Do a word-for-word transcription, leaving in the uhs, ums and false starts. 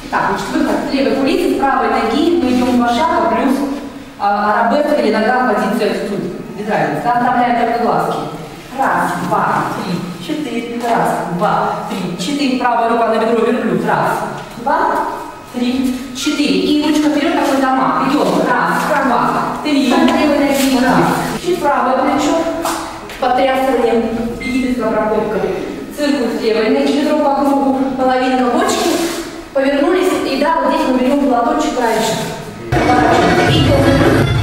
Так, значит, выход с левой кулисы, с правой ноги, мы идем два шага, плюс а, арабеска или нога в позиции тут. Без разницы. Оставляем только глазки. Раз, два, три, четыре. Раз, два, три, четыре. Правая рука на бедро верблюд. Раз, два, три, четыре. И ручка вперед, такой замах. Идем. Раз, два, три. Левой ноги. Раз. Чуть правое плечо. Потрясыванием египетской проходкой. Циркуль с левой ноги, бедро по кругу, половинка бочки. Повернулись. И да, вот здесь мы берем платочек раньше. Поворачиваемся.